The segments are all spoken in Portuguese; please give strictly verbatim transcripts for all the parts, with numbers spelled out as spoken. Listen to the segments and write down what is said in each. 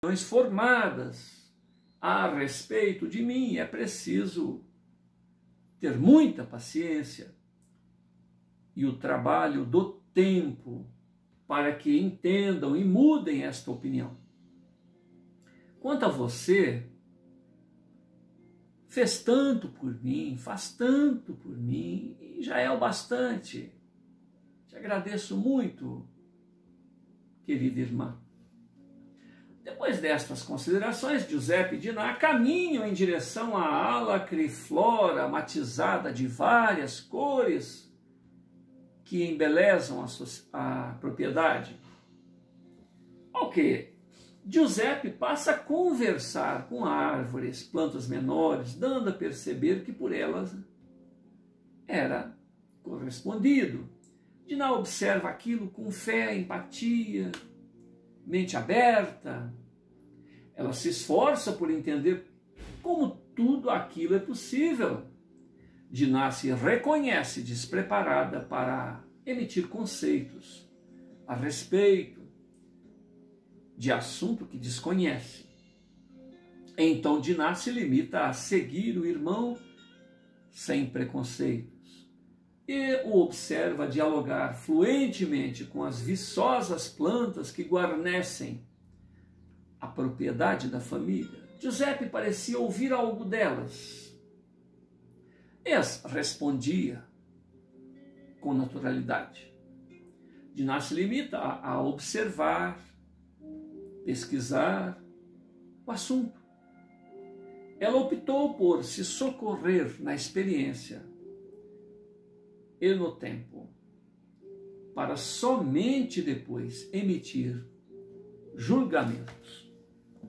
formadas a respeito de mim. É preciso ter muita paciência e o trabalho do tempo para que entendam e mudem esta opinião. Quanto a você, fez tanto por mim, faz tanto por mim, e já é o bastante. Te agradeço muito, querida irmã. Depois destas considerações, Giuseppe e Dinah caminham em direção à alacriflora matizada de várias cores que embelezam a, a propriedade. Ao que Giuseppe passa a conversar com árvores, plantas menores, dando a perceber que por elas era correspondido. Dinah observa aquilo com fé, empatia, mente aberta. Ela se esforça por entender como tudo aquilo é possível. Dinah se reconhece despreparada para emitir conceitos a respeito de assunto que desconhece. Então Dinah se limita a seguir o irmão sem preconceitos e o observa dialogar fluentemente com as viçosas plantas que guarnecem a propriedade da família. Giuseppe parecia ouvir algo delas. Es respondia com naturalidade. Dinah se limita a, a observar, pesquisar o assunto. Ela optou por se socorrer na experiência e no tempo, para somente depois emitir julgamentos.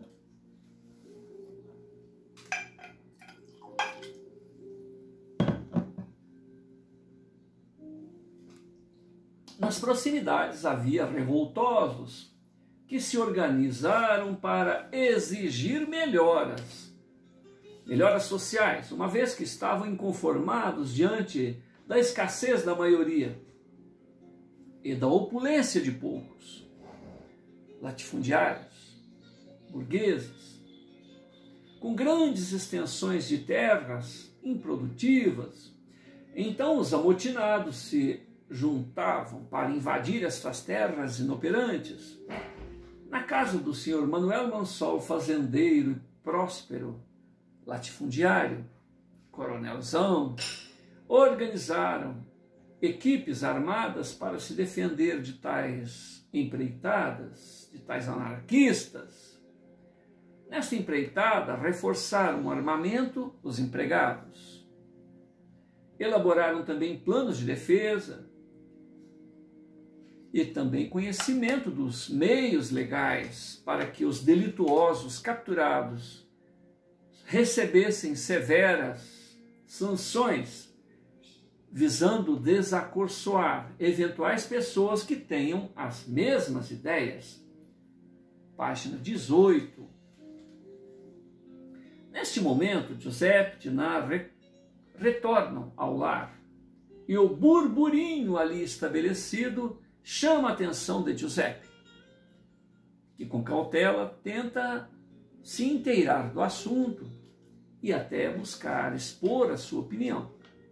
Nas proximidades havia revoltosos que se organizaram para exigir melhoras, melhoras sociais, uma vez que estavam inconformados diante da escassez da maioria e da opulência de poucos, latifundiários, burgueses, com grandes extensões de terras improdutivas. Então os amotinados se juntavam para invadir estas terras inoperantes. Na casa do senhor Manuel Mansol, fazendeiro e próspero latifundiário, coronelzão, organizaram equipes armadas para se defender de tais empreitadas, de tais anarquistas. Nesta empreitada, reforçaram o armamento dos empregados. Elaboraram também planos de defesa e também conhecimento dos meios legais para que os delituosos capturados recebessem severas sanções, visando desacorçoar eventuais pessoas que tenham as mesmas ideias. Página dezoito. Neste momento, Giuseppe e Dinah re retornam ao lar e o burburinho ali estabelecido chama a atenção de Giuseppe, que com cautela tenta se inteirar do assunto e até buscar expor a sua opinião.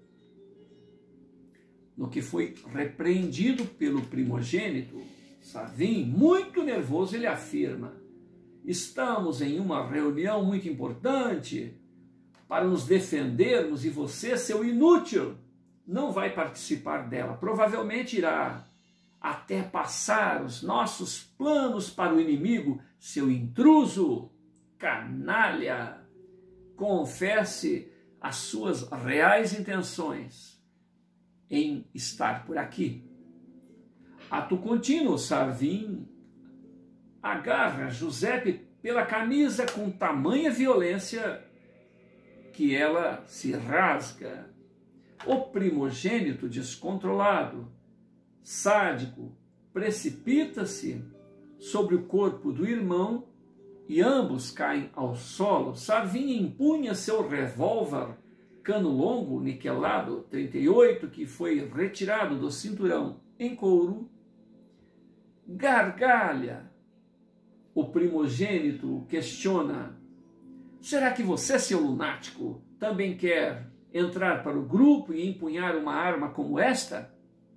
No que foi repreendido pelo primogênito, Sarvin, muito nervoso, ele afirma: estamos em uma reunião muito importante para nos defendermos e você, seu inútil, não vai participar dela. Provavelmente irá até passar os nossos planos para o inimigo, seu intruso, canalha. Confesse as suas reais intenções em estar por aqui. Ato contínuo, Sarvin agarra Giuseppe pela camisa com tamanha violência que ela se rasga. O primogênito descontrolado, sádico, precipita-se sobre o corpo do irmão e ambos caem ao solo. Sarvin empunha seu revólver cano longo niquelado trinta e oito, que foi retirado do cinturão em couro, gargalha o primogênito questiona: será que você, seu lunático, também quer entrar para o grupo e empunhar uma arma como esta?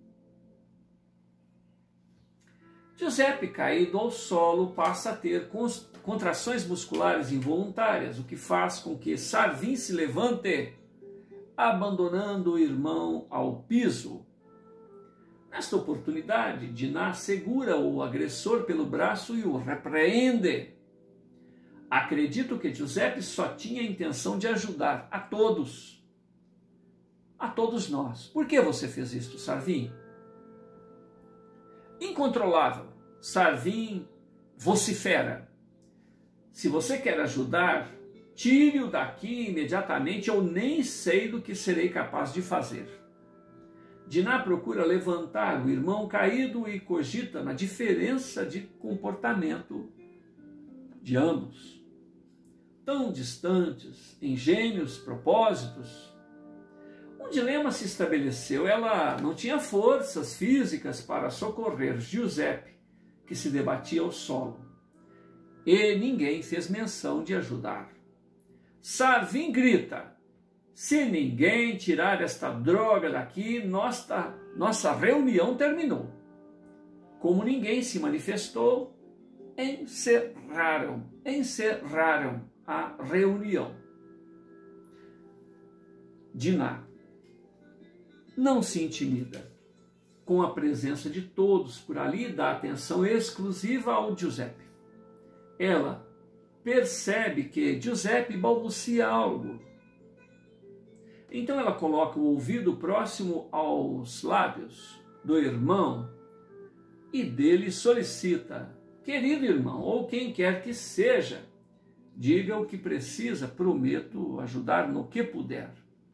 Giuseppe, caído ao solo, passa a ter contrações musculares involuntárias, o que faz com que Sarvin se levante, abandonando o irmão ao piso. Nesta oportunidade, Dinah segura o agressor pelo braço e o repreende. Acredito que Giuseppe só tinha a intenção de ajudar a todos. A todos nós. Por que você fez isto, Sarvin? Incontrolável. Sarvin vocifera: se você quer ajudar, tire-o daqui imediatamente, eu nem sei do que serei capaz de fazer. Dinah procura levantar o irmão caído e cogita na diferença de comportamento de ambos. Tão distantes em gênios, propósitos, um dilema se estabeleceu. Ela não tinha forças físicas para socorrer Giuseppe, que se debatia ao solo, e ninguém fez menção de ajudar. Sarvin grita: se ninguém tirar esta droga daqui, nossa, nossa reunião terminou. Como ninguém se manifestou, encerraram, encerraram a reunião. Dinah não se intimida com a presença de todos por ali e dá atenção exclusiva ao Giuseppe. Ela percebe que Giuseppe balbucia algo. Então ela coloca o ouvido próximo aos lábios do irmão e dele solicita: querido irmão, ou quem quer que seja, diga o que precisa, prometo ajudar no que puder.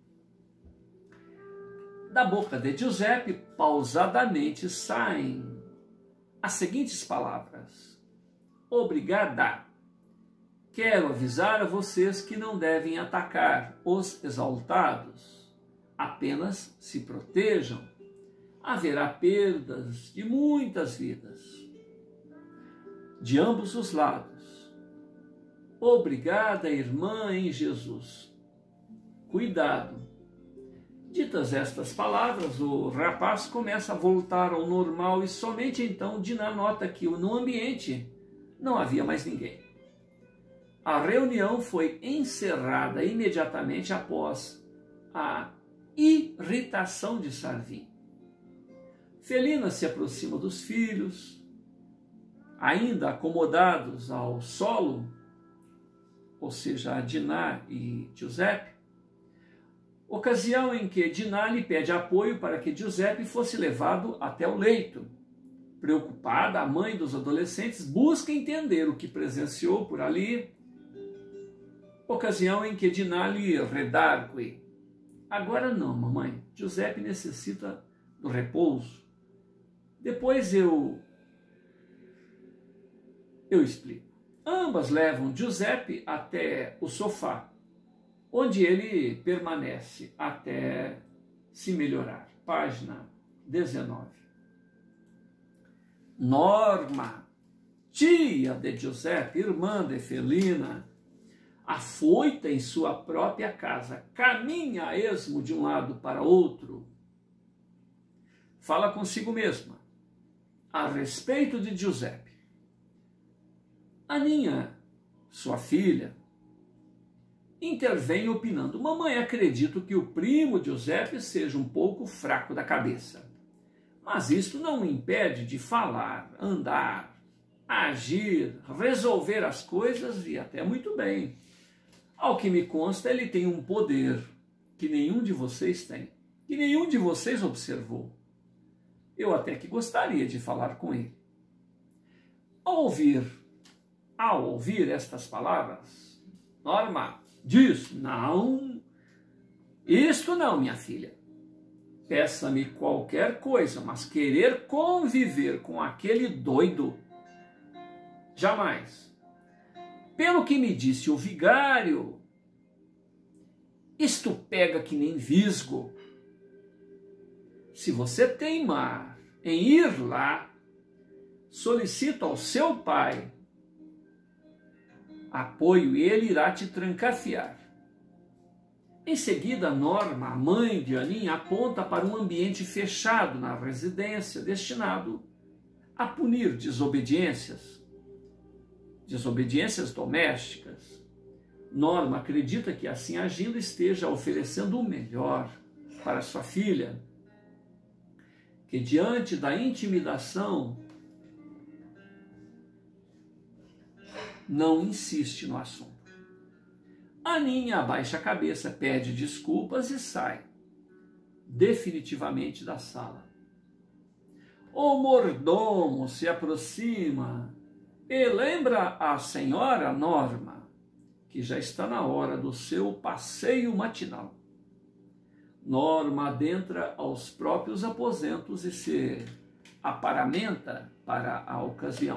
Da boca de Giuseppe, pausadamente, saem as seguintes palavras: obrigada. Quero avisar a vocês que não devem atacar os exaltados. Apenas se protejam. Haverá perdas de muitas vidas, de ambos os lados. Obrigada, irmã em Jesus. Cuidado. Ditas estas palavras, o rapaz começa a voltar ao normal e somente então Dinah nota que no ambiente não havia mais ninguém. A reunião foi encerrada imediatamente após a irritação de Sarvin. Felina se aproxima dos filhos, ainda acomodados ao solo, ou seja, a Dinah e Giuseppe, ocasião em que Dinah lhe pede apoio para que Giuseppe fosse levado até o leito. Preocupada, a mãe dos adolescentes busca entender o que presenciou por ali, ocasião em que Dinah lhe redargue: agora não, mamãe, Giuseppe necessita do repouso. Depois eu, eu explico. Ambas levam Giuseppe até o sofá, onde ele permanece até se melhorar. Página dezenove. Norma, tia de Giuseppe, irmã de Felina, afoita em sua própria casa, caminha a esmo de um lado para outro. Fala consigo mesma a respeito de Giuseppe. Aninha, sua filha, intervém opinando: mamãe, acredito que o primo Giuseppe seja um pouco fraco da cabeça, mas isto não o impede de falar, andar, agir, resolver as coisas e até muito bem. Ao que me consta, ele tem um poder que nenhum de vocês tem, que nenhum de vocês observou. Eu até que gostaria de falar com ele. Ao ouvir, ao ouvir estas palavras, Norma diz: não, isto não, minha filha. Peça-me qualquer coisa, mas querer conviver com aquele doido, jamais. Pelo que me disse o vigário, isto pega que nem visgo. Se você teimar em ir lá, solicito ao seu pai apoio e ele irá te trancafiar. Em seguida, Norma, a mãe de Aninha, aponta para um ambiente fechado na residência destinado a punir desobediências, desobediências domésticas. Norma acredita que assim agindo esteja oferecendo o melhor para sua filha, que diante da intimidação não insiste no assunto. Aninha abaixa a cabeça, pede desculpas e sai definitivamente da sala. O mordomo se aproxima e lembra a senhora Norma que já está na hora do seu passeio matinal. Norma adentra aos próprios aposentos e se aparamenta para a ocasião.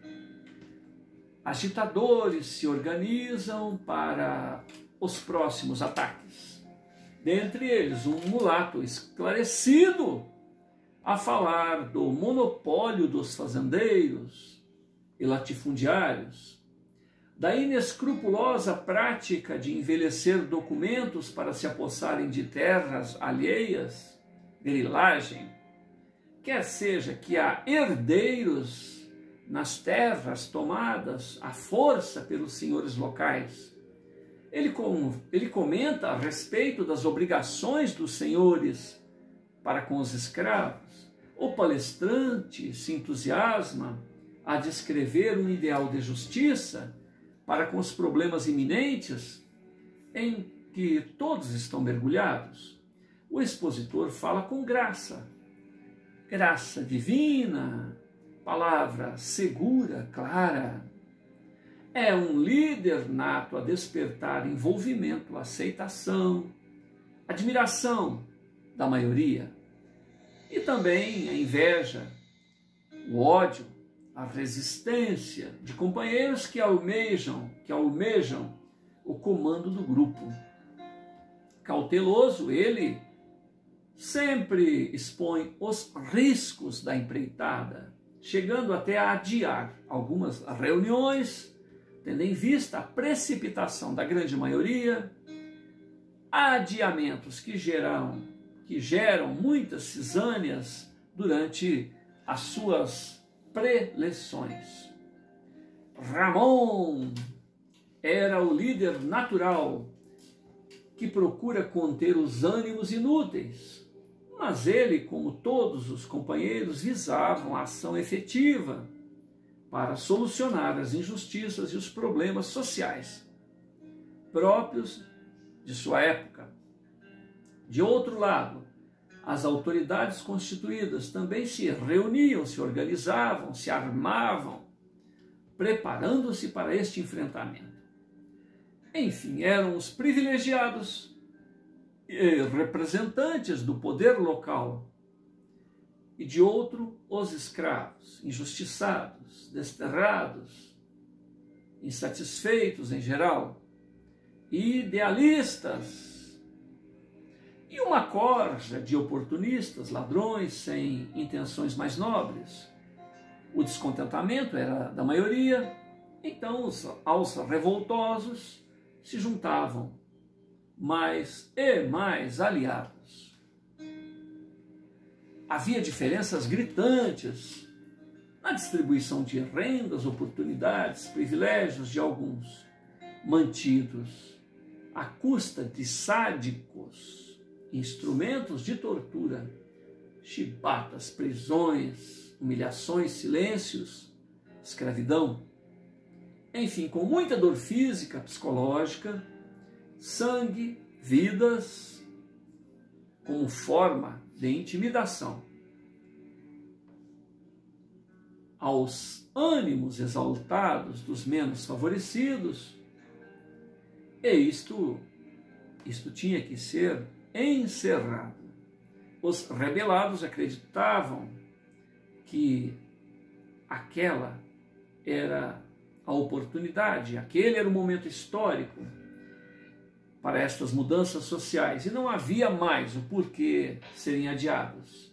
Agitadores se organizam para os próximos ataques. Dentre eles, um mulato esclarecido a falar do monopólio dos fazendeiros e latifundiários, da inescrupulosa prática de envelhecer documentos para se apossarem de terras alheias, grilagem, quer seja que há herdeiros nas terras tomadas à força pelos senhores locais. Ele, com, ele comenta a respeito das obrigações dos senhores para com os escravos. O palestrante se entusiasma a descrever um ideal de justiça para com os problemas iminentes em que todos estão mergulhados. O expositor fala com graça, graça divina, palavra segura, clara. É um líder nato a despertar envolvimento, aceitação, admiração da maioria. E também a inveja, o ódio, a resistência de companheiros que almejam, que almejam o comando do grupo. Cauteloso, ele sempre expõe os riscos da empreitada, chegando até a adiar algumas reuniões, tendo em vista a precipitação da grande maioria, adiamentos que geram, que geram muitas cisâneas durante as suas preleções. Ramon era o líder natural que procura conter os ânimos inúteis, mas ele, como todos os companheiros, visavam a ação efetiva para solucionar as injustiças e os problemas sociais próprios de sua época. De outro lado, as autoridades constituídas também se reuniam, se organizavam, se armavam, preparando-se para este enfrentamento. Enfim, eram os privilegiados e representantes do poder local, e de outro, os escravos, injustiçados, desterrados, insatisfeitos em geral, idealistas, e uma corja de oportunistas, ladrões sem intenções mais nobres. O descontentamento era da maioria, então os, aos revoltosos se juntavam mais e mais aliados. Havia diferenças gritantes na distribuição de rendas, oportunidades, privilégios de alguns, mantidos à custa de sádicos instrumentos de tortura, chibatas, prisões, humilhações, silêncios, escravidão. Enfim, com muita dor física, psicológica, sangue, vidas, como forma de intimidação. Aos ânimos exaltados dos menos favorecidos, e isto, isto tinha que ser encerrado. Os rebelados acreditavam que aquela era a oportunidade, aquele era o momento histórico para estas mudanças sociais, e não havia mais o porquê serem adiados.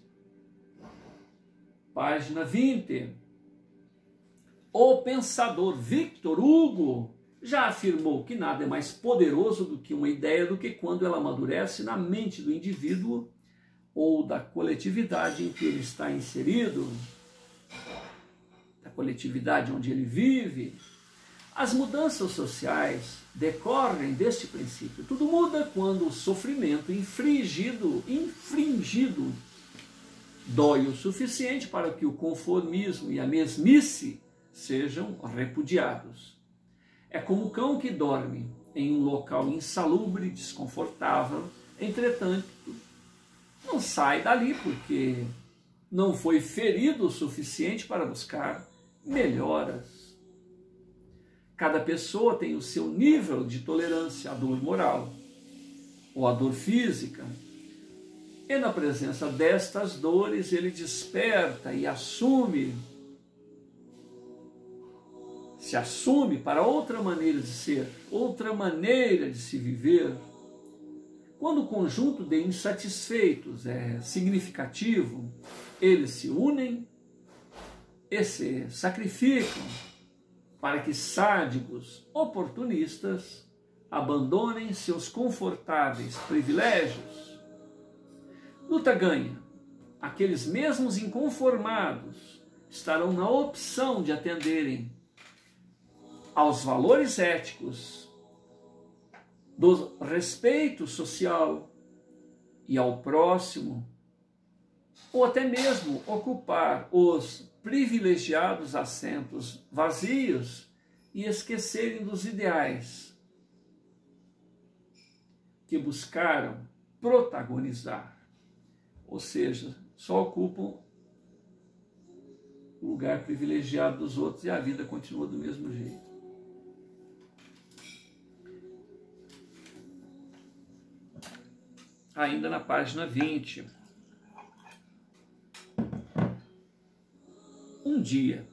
Página vinte. O pensador Victor Hugo já afirmou que nada é mais poderoso do que uma ideia do que quando ela amadurece na mente do indivíduo ou da coletividade em que ele está inserido, da coletividade onde ele vive. As mudanças sociais decorrem deste princípio. Tudo muda quando o sofrimento infligido, infringido dói o suficiente para que o conformismo e a mesmice sejam repudiados. É como o cão que dorme em um local insalubre, desconfortável, entretanto, não sai dali porque não foi ferido o suficiente para buscar melhoras. Cada pessoa tem o seu nível de tolerância à dor moral ou à dor física, e na presença destas dores ele desperta e assume, se assume para outra maneira de ser, outra maneira de se viver. Quando o conjunto de insatisfeitos é significativo, eles se unem e se sacrificam para que sádicos oportunistas abandonem seus confortáveis privilégios. Luta ganha. Aqueles mesmos inconformados estarão na opção de atenderem aos valores éticos do respeito social e ao próximo, ou até mesmo ocupar os privilegiados assentos vazios e esquecerem dos ideais que buscaram protagonizar. Ou seja, só ocupam o lugar privilegiado dos outros e a vida continua do mesmo jeito. Ainda na página vinte. Um dia,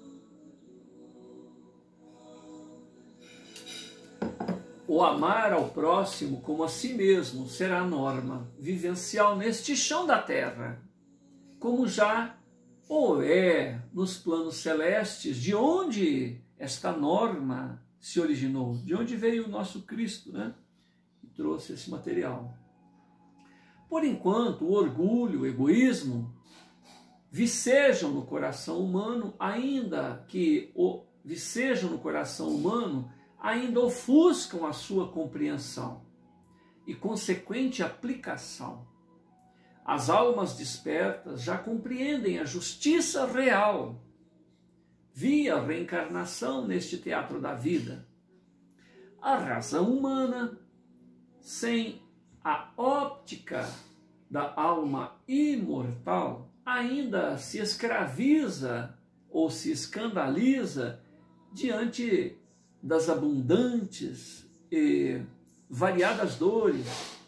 o amar ao próximo como a si mesmo será a norma vivencial neste chão da terra, como já ou é nos planos celestes, de onde esta norma se originou, de onde veio o nosso Cristo, né? E trouxe esse material. Por enquanto, o orgulho, o egoísmo vicejam no coração humano, ainda que o vicejam no coração humano, ainda ofuscam a sua compreensão e consequente aplicação. As almas despertas já compreendem a justiça real via reencarnação neste teatro da vida. A razão humana, sem a óptica da alma imortal, ainda se escraviza ou se escandaliza diante das abundantes e variadas dores,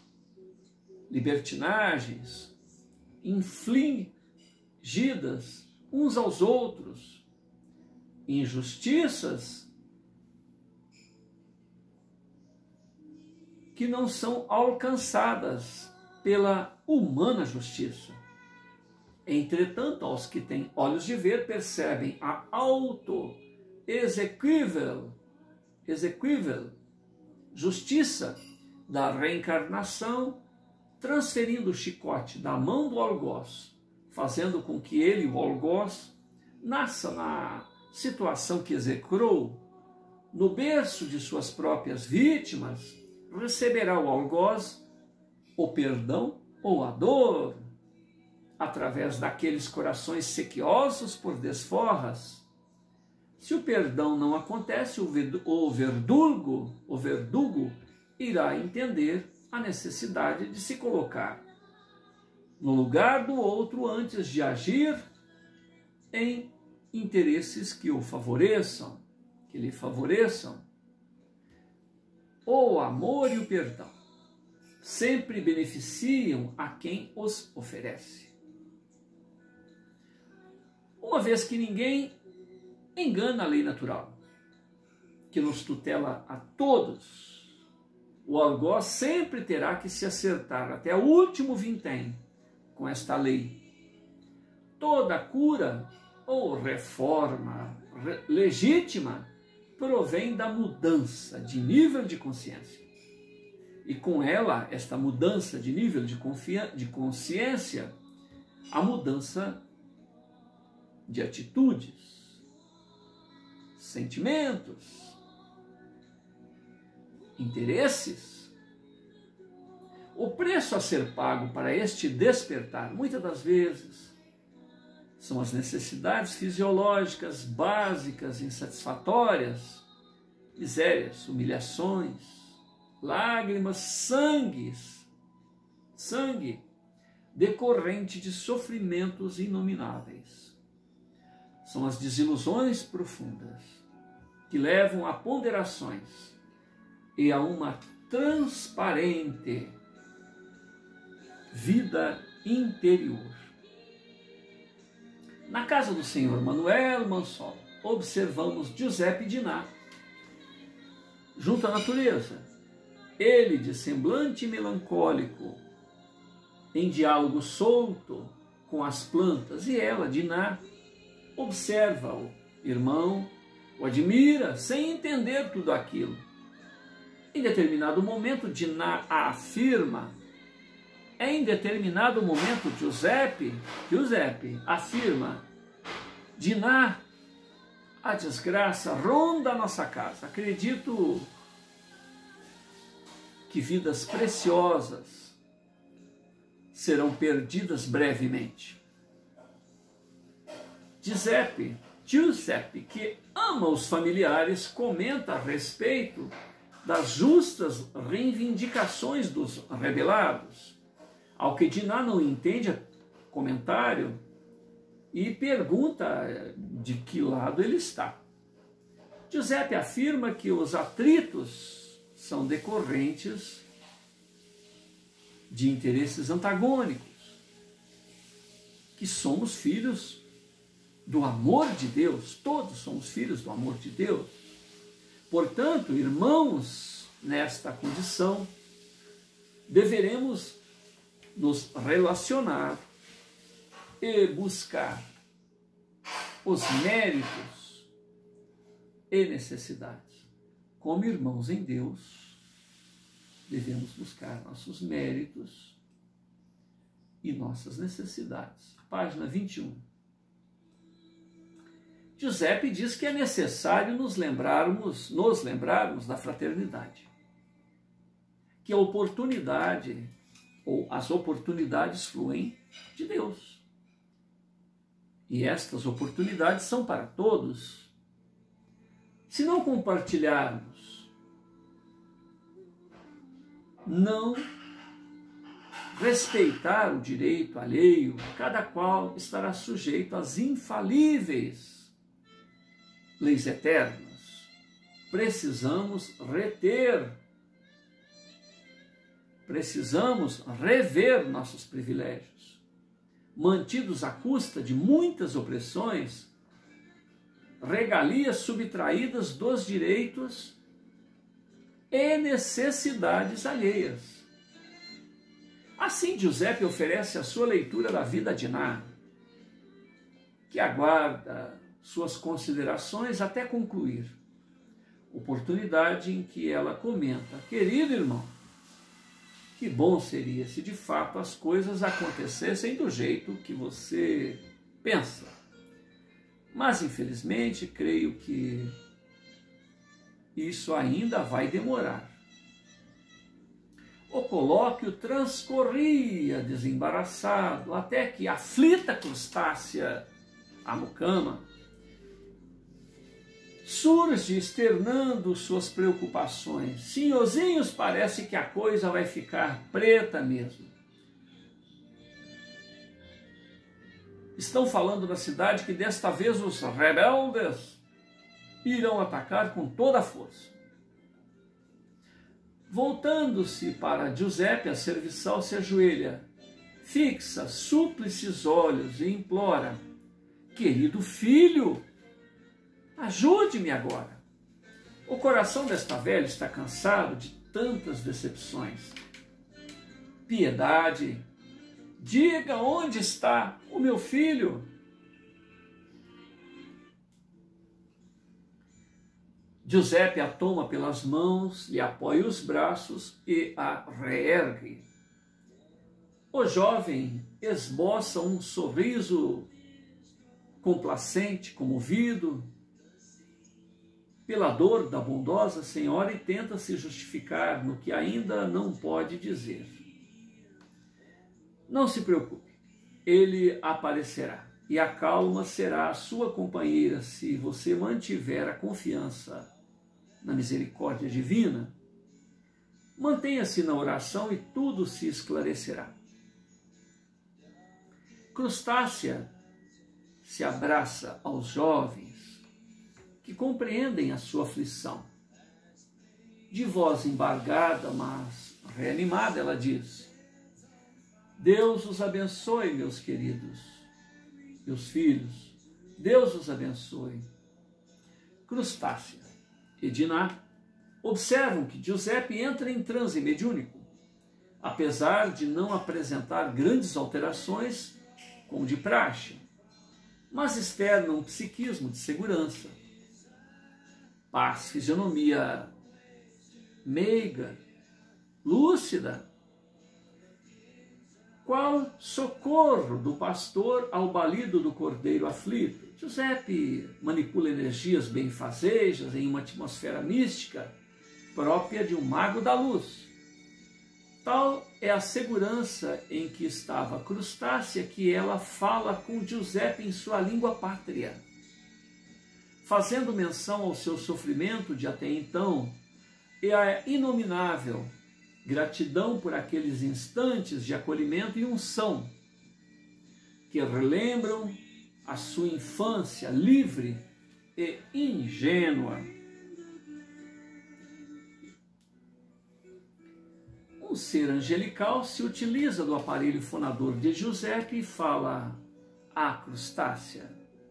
libertinagens, infligidas uns aos outros, injustiças que não são alcançadas pela humana justiça. Entretanto, aos que têm olhos de ver, percebem a auto-exequível exequível justiça da reencarnação, transferindo o chicote da mão do algoz, fazendo com que ele, o algoz, nasça na situação que execrou, no berço de suas próprias vítimas, receberá o algoz o perdão ou a dor, através daqueles corações sequiosos por desforras. Se o perdão não acontece, o verdugo, o verdugo irá entender a necessidade de se colocar no lugar do outro antes de agir em interesses que o favoreçam, que lhe favoreçam. O amor e o perdão sempre beneficiam a quem os oferece. Uma vez que ninguém engana a lei natural, que nos tutela a todos, o algoz sempre terá que se acertar até o último vintém com esta lei. Toda cura ou reforma legítima provém da mudança de nível de consciência. E com ela, esta mudança de nível de, de consciência, a mudança de atitudes, sentimentos, interesses. O preço a ser pago para este despertar, muitas das vezes, são as necessidades fisiológicas básicas, insatisfatórias, misérias, humilhações, lágrimas, sangues, sangue, decorrente de sofrimentos inomináveis. São as desilusões profundas que levam a ponderações e a uma transparente vida interior. Na casa do senhor Manuel Mansol, observamos Giuseppe Dinah, junto à natureza, ele de semblante melancólico, em diálogo solto com as plantas, e ela, Dinah, observa o irmão, o admira, sem entender tudo aquilo. Em determinado momento, Dinah afirma, em determinado momento, Giuseppe, Giuseppe afirma, Dinah, a desgraça ronda a nossa casa. Acredito que vidas preciosas serão perdidas brevemente. Giuseppe, Giuseppe, que ama os familiares, comenta a respeito das justas reivindicações dos rebelados. Ao que Dinah não entende comentário e pergunta de que lado ele está. Giuseppe afirma que os atritos são decorrentes de interesses antagônicos, que somos filhos do amor de Deus, todos somos filhos do amor de Deus. Portanto, irmãos, nesta condição, deveremos nos relacionar e buscar os méritos e necessidades. Como irmãos em Deus, devemos buscar nossos méritos e nossas necessidades. Página vinte e um. Giuseppe diz que é necessário nos lembrarmos, nos lembrarmos da fraternidade, que a oportunidade ou as oportunidades fluem de Deus. E estas oportunidades são para todos. Se não compartilharmos, não respeitar o direito alheio, cada qual estará sujeito às infalíveis leis eternas. Precisamos reter, precisamos rever nossos privilégios, mantidos à custa de muitas opressões, regalias subtraídas dos direitos e necessidades alheias. Assim, Giuseppe oferece a sua leitura da vida de Dinah, que aguarda suas considerações até concluir. Oportunidade em que ela comenta: querido irmão, que bom seria se de fato as coisas acontecessem do jeito que você pensa. Mas, infelizmente, creio que isso ainda vai demorar. O colóquio transcorria desembaraçado, até que a aflita crustácea, a mucama, surge externando suas preocupações. Senhorzinhos, parece que a coisa vai ficar preta mesmo. Estão falando na cidade que desta vez os rebeldes irão atacar com toda a força. Voltando-se para Giuseppe, a serviçal se ajoelha, fixa súplices olhos e implora: querido filho, ajude-me agora. O coração desta velha está cansado de tantas decepções. Piedade, diga onde está o meu filho. Giuseppe a toma pelas mãos, lhe apoia os braços e a reergue. O jovem esboça um sorriso complacente, comovido pela dor da bondosa senhora e tenta se justificar no que ainda não pode dizer. Não se preocupe, ele aparecerá e a calma será a sua companheira se você mantiver a confiança na misericórdia divina. Mantenha-se na oração e tudo se esclarecerá. Crustácea se abraça aos jovens que compreendem a sua aflição. De voz embargada, mas reanimada, ela diz: Deus os abençoe, meus queridos, meus filhos. Deus os abençoe. Crustácea e Diná observam que Giuseppe entra em transe mediúnico, apesar de não apresentar grandes alterações, como de praxe, mas externa um psiquismo de segurança. Paz, fisionomia meiga, lúcida, qual socorro do pastor ao balido do cordeiro aflito. Giuseppe manipula energias benfazejas em uma atmosfera mística própria de um mago da luz. Tal é a segurança em que estava Crustácea que ela fala com Giuseppe em sua língua pátria, fazendo menção ao seu sofrimento de até então e a inominável gratidão por aqueles instantes de acolhimento e unção que relembram a sua infância livre e ingênua. Um ser angelical se utiliza do aparelho fonador de Giuseppe e fala a Crustácea: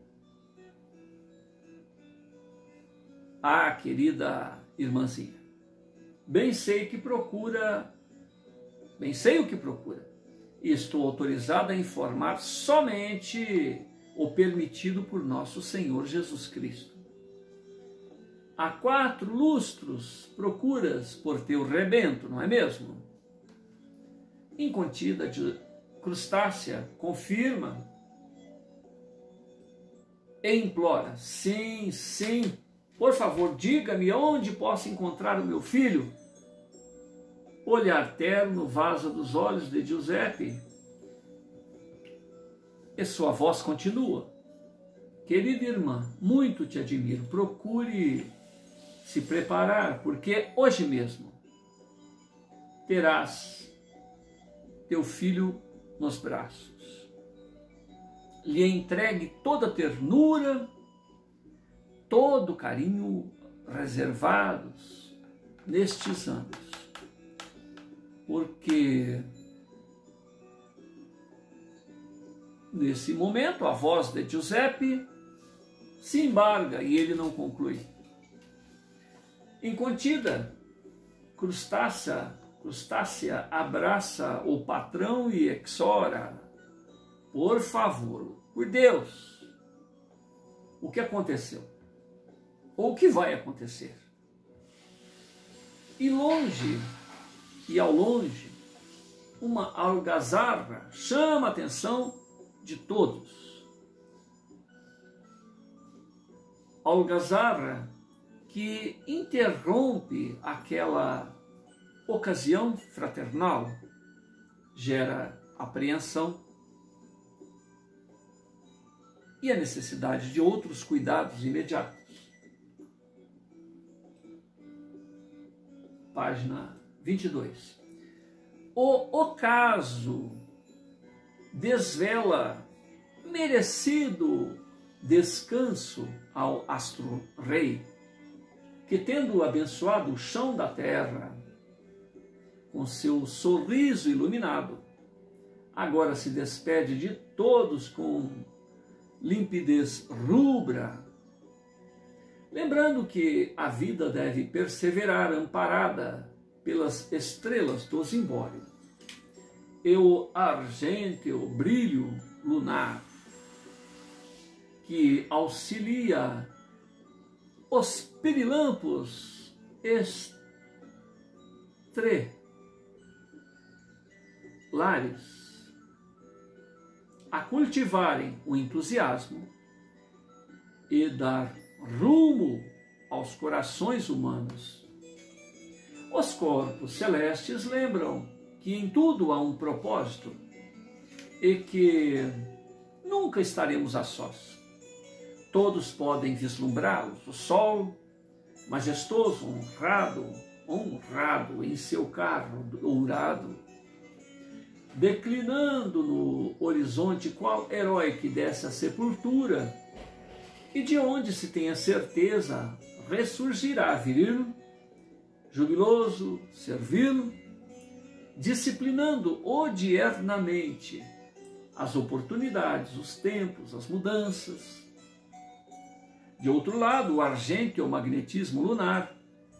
Ah, querida irmãzinha, bem sei que procura, bem sei o que procura, e estou autorizada a informar somente o permitido por nosso Senhor Jesus Cristo. Há quatro lustros procuras por teu rebento, não é mesmo? Incontida, de Crustácea confirma e implora: sim, sim, por favor, diga-me onde posso encontrar o meu filho. Olhar terno vaza dos olhos de Giuseppe e sua voz continua: querida irmã, muito te admiro, procure se preparar, porque hoje mesmo terás teu filho nos braços. Lhe entregue toda a ternura, todo o carinho reservados nestes anos, porque nesse momento a voz de Giuseppe se embarga e ele não conclui. Incontida, Crustácea Crustácea abraça o patrão e exora: por favor, por Deus, o que aconteceu? Ou o que vai acontecer? E longe, e ao longe, uma algazarra chama a atenção de todos. Algazarra que interrompe aquela ocasião fraternal, gera apreensão e a necessidade de outros cuidados imediatos. Página vinte e dois. O ocaso desvela merecido descanso ao astro-rei, que, tendo abençoado o chão da terra com seu sorriso iluminado, agora se despede de todos com limpidez rubra, lembrando que a vida deve perseverar amparada pelas estrelas do zimbório e o argênteo brilho lunar que auxilia os pirilampos estrelares a cultivarem o entusiasmo e dar rumo aos corações humanos. Os corpos celestes lembram que em tudo há um propósito e que nunca estaremos a sós. Todos podem vislumbrá-los. O sol, majestoso, honrado, honrado em seu carro dourado, declinando no horizonte qual herói que desce à sepultura, e de onde se tem a certeza ressurgirá viril, jubiloso, servil, disciplinando odiernamente as oportunidades, os tempos, as mudanças. De outro lado, o argênteo magnetismo lunar,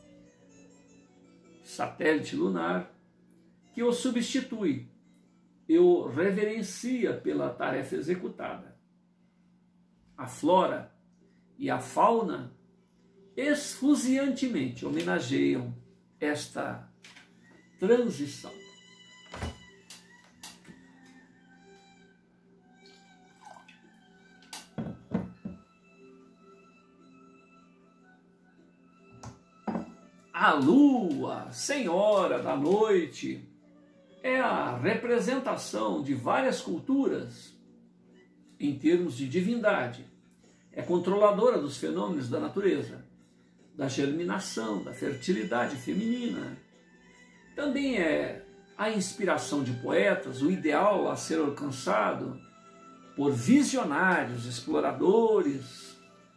satélite lunar, que o substitui e o reverencia pela tarefa executada. A flora e a fauna esfuziantemente homenageiam esta transição. A lua, senhora da noite, é a representação de várias culturas em termos de divindade. É controladora dos fenômenos da natureza, da germinação, da fertilidade feminina. Também é a inspiração de poetas, o ideal a ser alcançado por visionários, exploradores.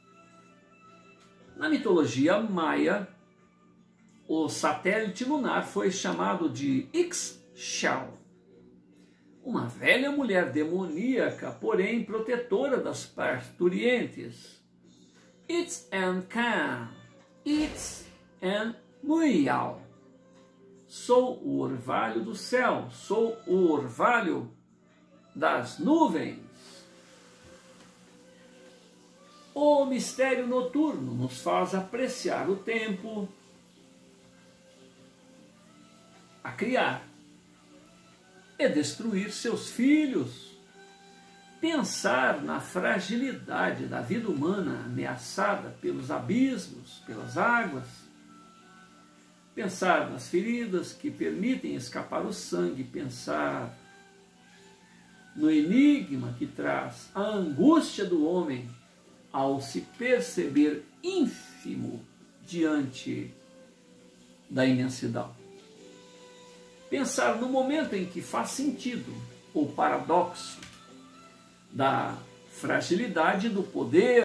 Na mitologia maia, o satélite lunar foi chamado de Ixchel, uma velha mulher demoníaca, porém protetora das parturientes. Itz'Can, Itz'An Muyal. Sou o orvalho do céu, sou o orvalho das nuvens. O mistério noturno nos faz apreciar o tempo, a criar e destruir seus filhos, pensar na fragilidade da vida humana ameaçada pelos abismos, pelas águas, pensar nas feridas que permitem escapar o sangue, pensar no enigma que traz a angústia do homem ao se perceber ínfimo diante da imensidão. Pensar no momento em que faz sentido o paradoxo da fragilidade do poder